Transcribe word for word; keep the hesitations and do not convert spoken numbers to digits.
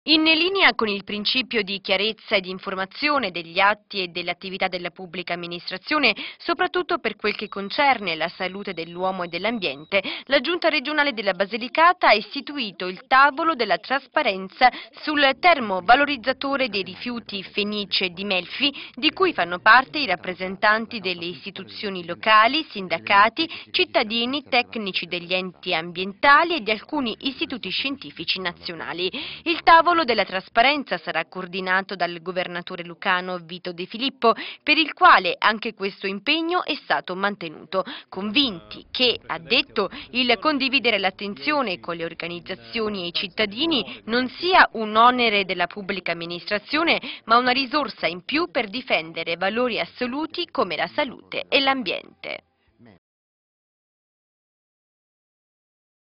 In linea con il principio di chiarezza e di informazione degli atti e delle attività della pubblica amministrazione, soprattutto per quel che concerne la salute dell'uomo e dell'ambiente, la Giunta regionale della Basilicata ha istituito il tavolo della trasparenza sul termovalorizzatore dei rifiuti Fenice di Melfi, di cui fanno parte i rappresentanti delle istituzioni locali, sindacati, cittadini, tecnici degli enti ambientali e di alcuni istituti scientifici nazionali. Il tavolo Il tavolo della trasparenza sarà coordinato dal governatore lucano Vito De Filippo, per il quale anche questo impegno è stato mantenuto, convinti che, ha detto, il condividere l'attenzione con le organizzazioni e i cittadini non sia un onere della pubblica amministrazione, ma una risorsa in più per difendere valori assoluti come la salute e l'ambiente.